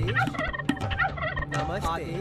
आदेश नमस्ते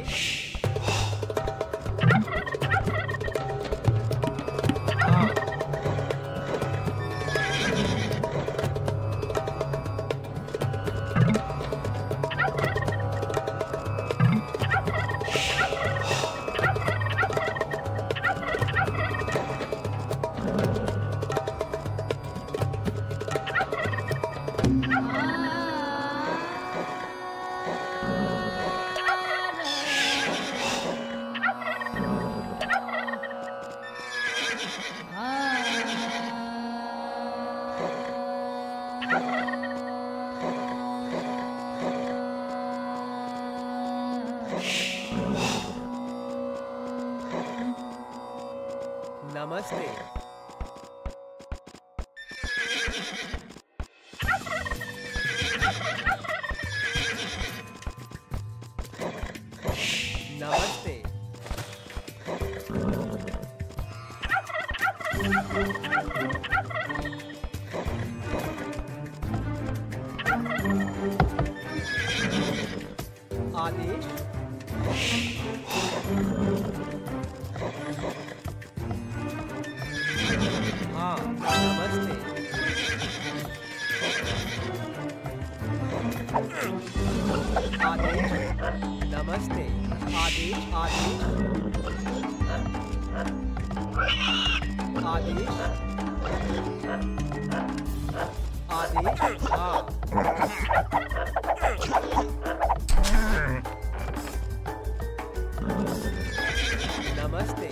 नमस्ते नमस्ते आदेश हाँ नमस्ते आदेश नमस्ते आदेश आदेश आदेश आदेश हाँ नमस्ते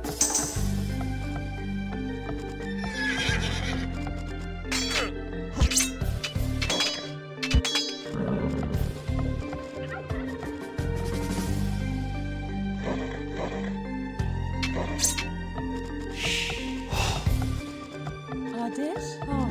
आदेश हाँ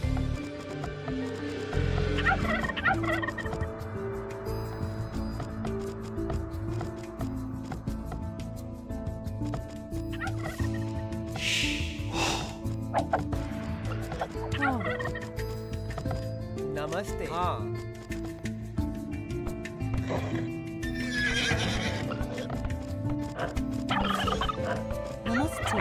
नमस्ते हाँ नमस्ते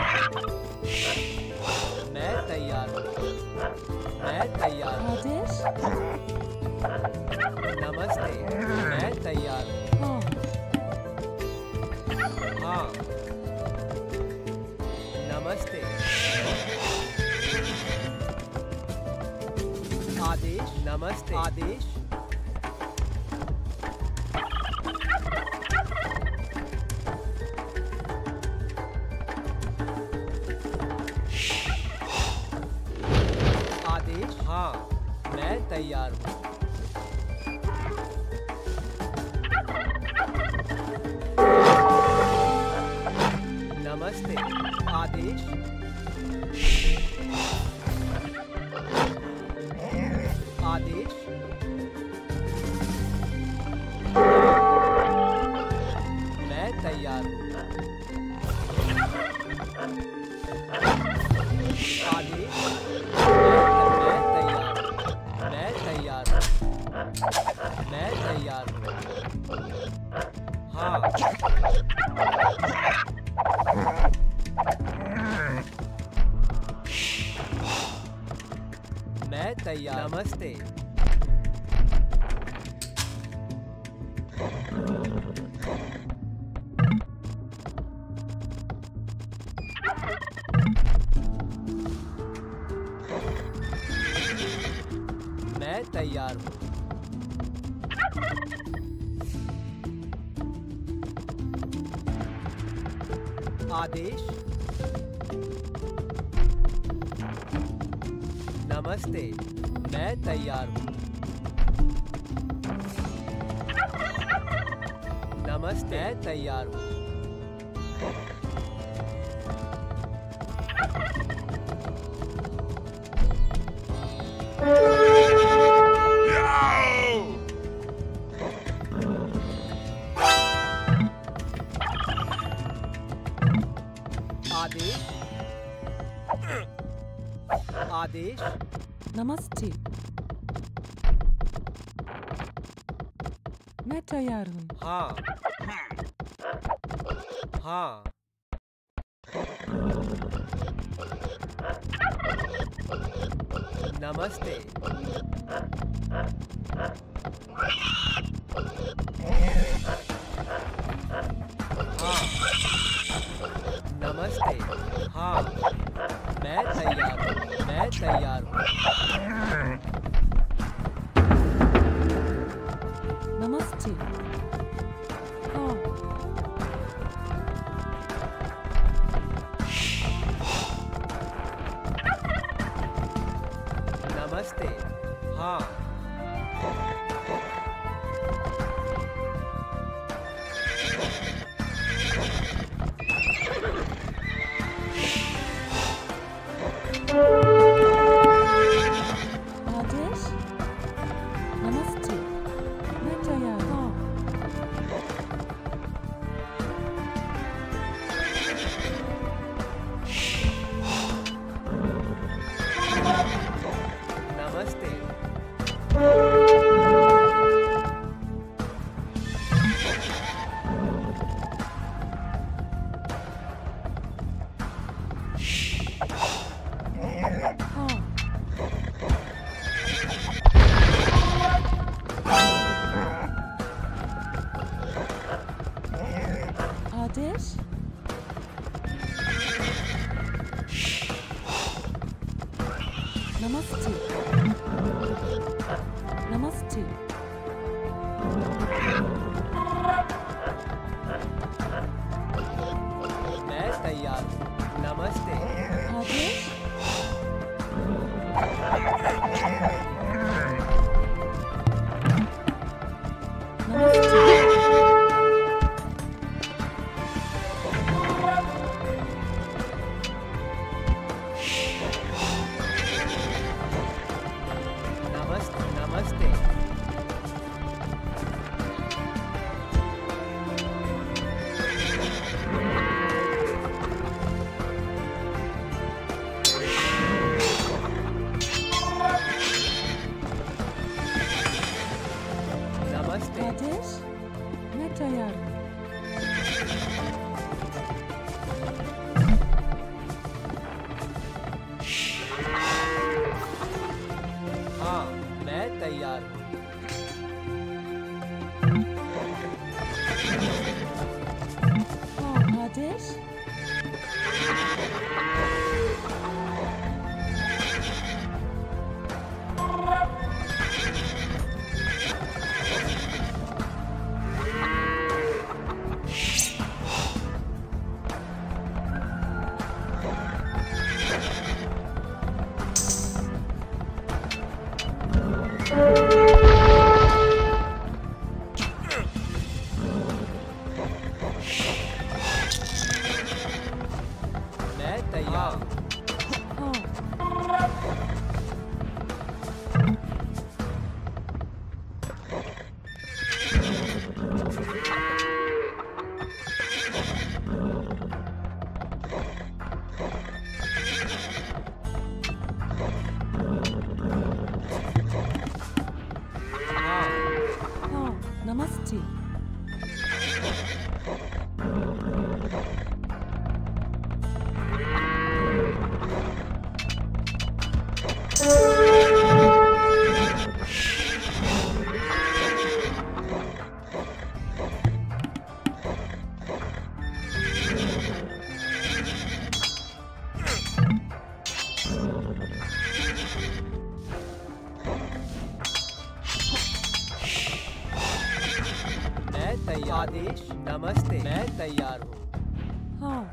मैं तैयार हूँ मैं तैयार हूँ आदेश नमस्ते मैं तैयार हूँ हाँ हाँ नमस्ते आदेश नमस्ते आदेश आदेश हाँ मैं तैयार हूँ नमस्ते आदेश आदेश मैं तैयार हूँ आदेश मैं तैयार हूँ मैं तैयार हूँ हाँ मैं तैयार नमस्ते मैं तैयार हूँ आदेश नमस्ते मैं तैयार हूँ नमस्ते मैं तैयार हूँ आदेश आदेश नमस्ते तैयार हूँ। हाँ हाँ नमस्ते। हाँ नमस्ते। हाँ मैं तैयार हूँ। मैं तैयार हूँ। नमस्ते। हाँ नमस्ते। हाँ आदेश। नमस्ते। मैं तैयार हूँ। नमस्ते। हाँ आदेश। नमस्ते। नमस्ते। मैं तैयार हूँ। नमस्ते। आदेश। नमस्ते। नमस्ते। नमस्ते। नमस्ते। आदेश। मैं तैयार हूँ। हाँ मैं तैयार हूँ। हाँ आदेश। मैं तैयार हूँ। हाँ हाँ हाँ नमस्ते। मैं तैयार। आदेश। नमस्ते। मैं तैयार हूँ। हाँ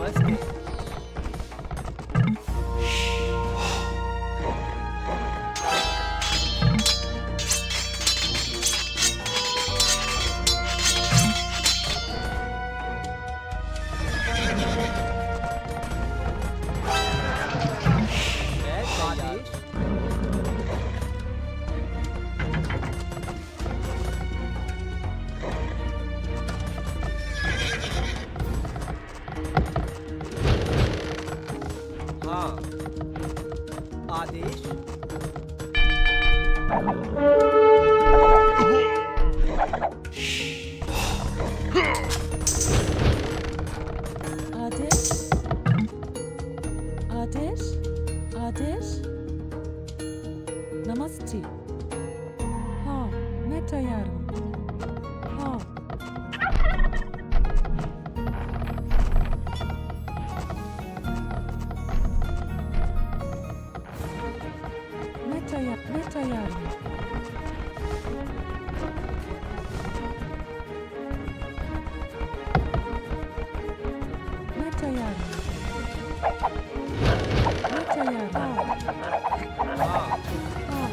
नमस्ते। मैं तैयार। हाँ, आदेश। आदेश आदेश आदेश नमस्ते हाँ मैं तैयार हूँ हाँ मैं तैयार हूँ मैं तैयार हूँ मैं तैयार हूँ हाँ, हाँ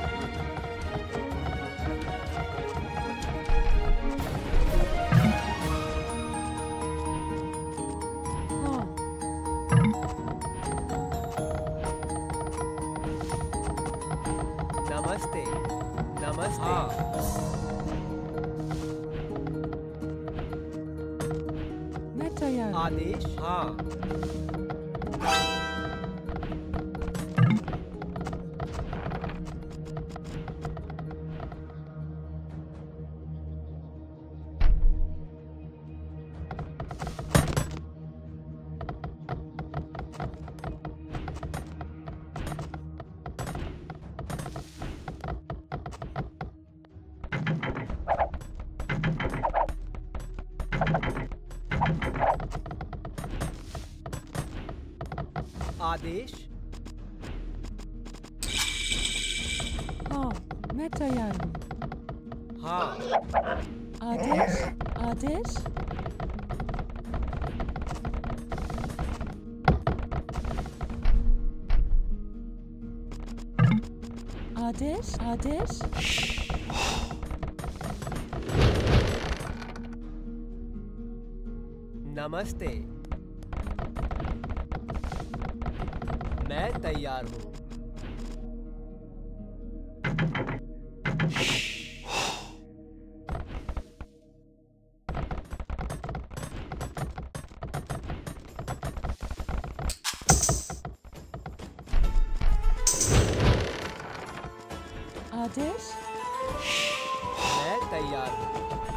हाँ नमस्ते। नमस्ते। हाँ, मैं तैयार हूँ आदेश। हाँ, आदेश। हाँ मैं तैयार हूँ हाँ, आदेश आदेश आदेश आदेश नमस्ते। मैं तैयार हूँ। आदेश मैं तैयार हूँ।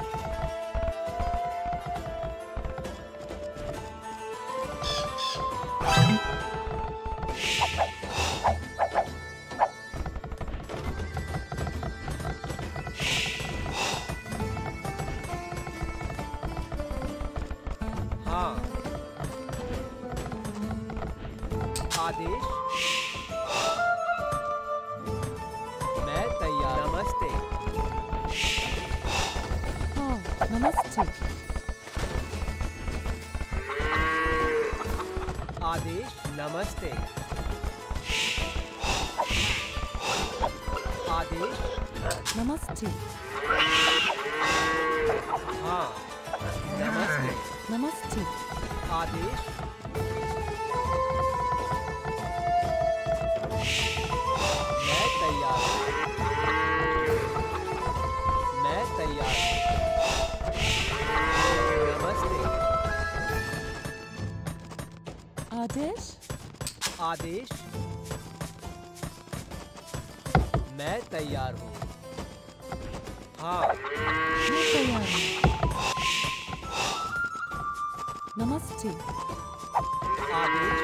हाँ, आदेश। मैं तैयार। नमस्ते। हाँ नमस्ते आदेश। नमस्ते। आदेश। नमस्ते हाँ, नमस्ते। नमस्ते आदेश। मैं तैयार हूँ। मैं तैयार हूँ। नमस्ते। आदेश आदेश। मैं तैयार हूँ। हाँ, मैं तैयार हूँ नमस्ते आदेश।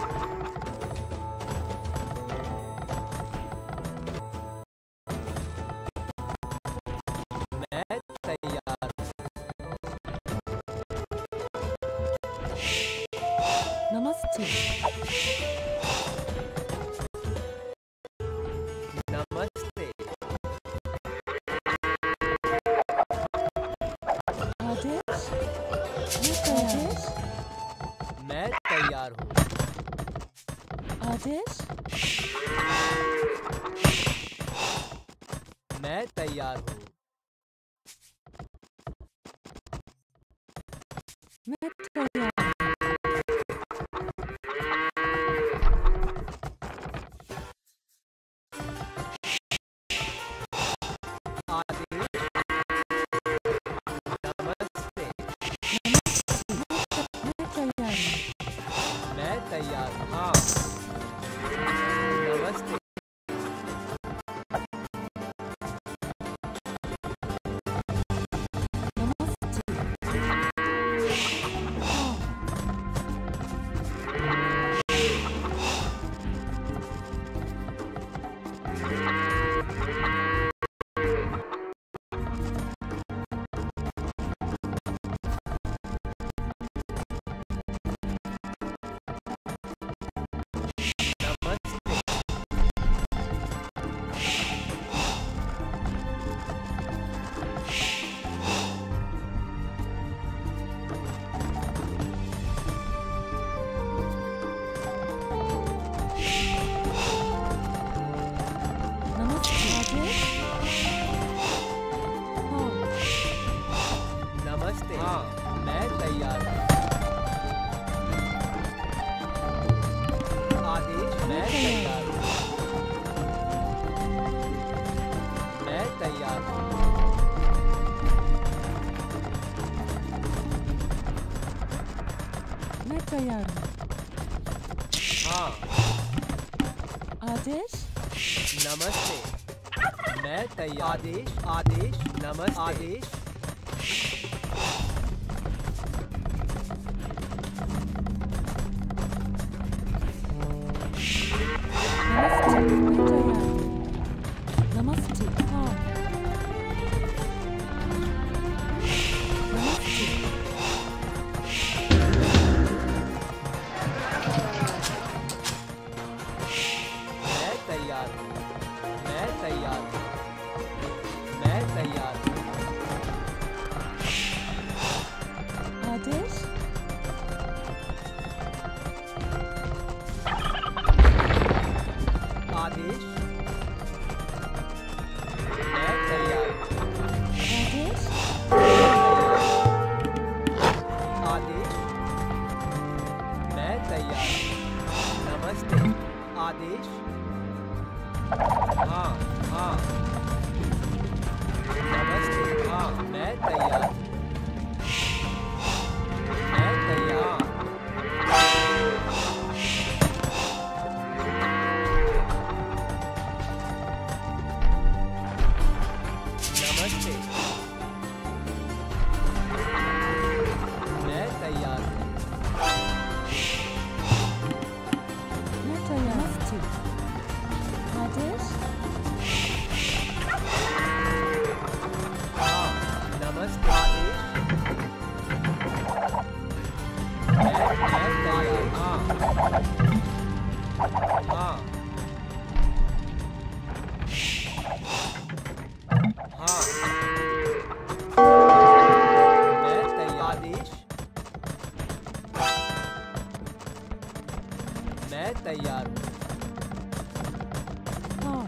मैं तैयार हूँ। नमस्ते नमस्ते। आदेश मैं तैयार हूँ आदेश मैं तैयार हूँ। मैं तैयार नमस्ते। हाँ, मैं तैयार हूँ। आदेश मैं तैयार हूँ। मैं तैयार हूँ। मैं तैयार हूँ। हाँ। आदेश नमस्ते। मैं तैयार। आदेश आदेश नमस्ते। आदेश नमस्ते। हाँ। नमस्ते। मैं तैयार हूँ। मैं तैयार हूँ। मैं तैयार हूँ। आदेश आदेश मैं तैयार हूँ। आदेश आदेश मैं तैयार हूँ। नमस्ते। आदेश हाँ हाँ। नमस्ते। हाँ मैं तैयार हूँ। मैं तैयार। नमस्ते। मैं तैयार हूँ। मैं तैयार। नमस्ते। आदेश हाँ नमस्ते। आदेश मैं तैयार हूँ। हाँ हाँ हाँ मैं तैयार। आदेश मैं तैयार हूँ। हाँ।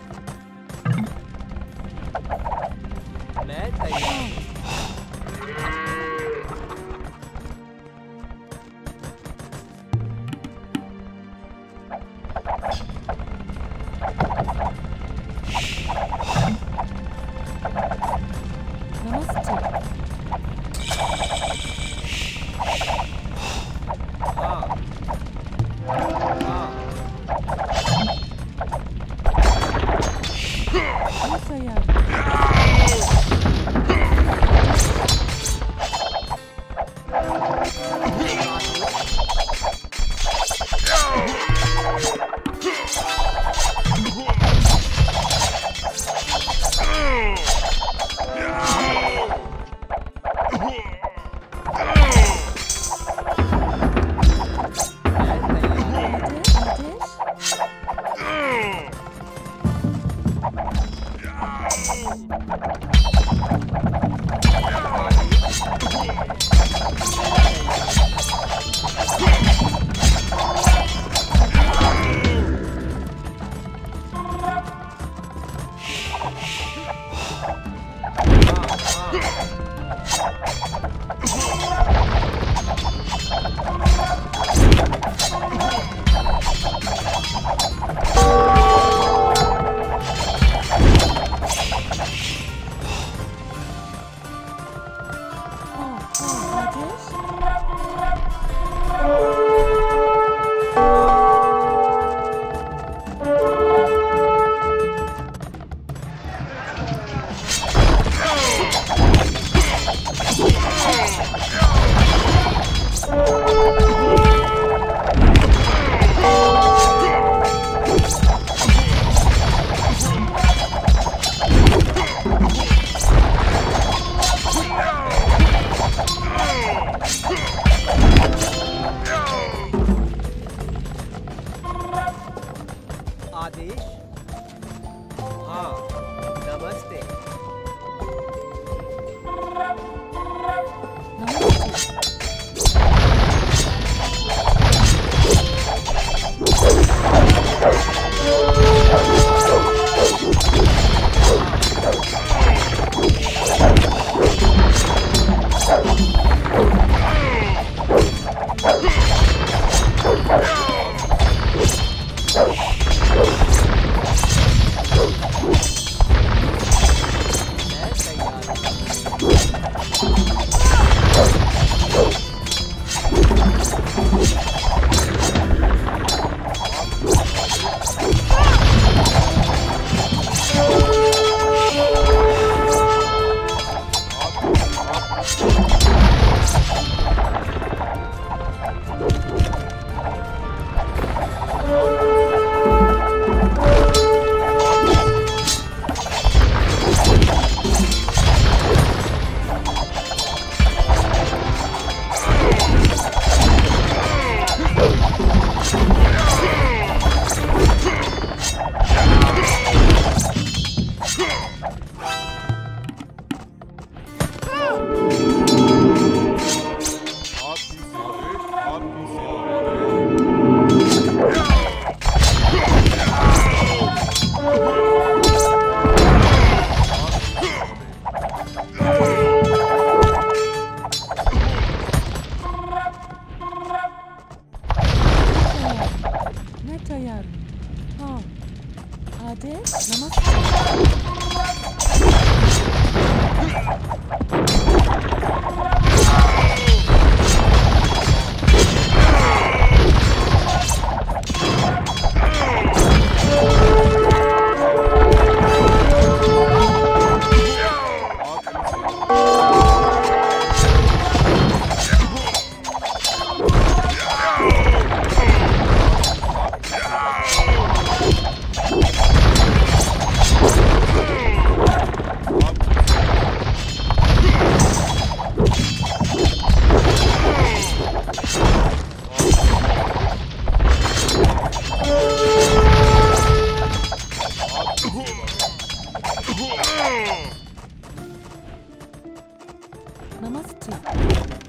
मैं तैयार हूँ। नमस्ते। हाँ हाँ मैं तैयार। आदेश आदेश हाँ नमस्ते नमस्ते मैं तैयार हूँ मैं तैयार हूँ हाँ आदेश नमस्ते नमस्ते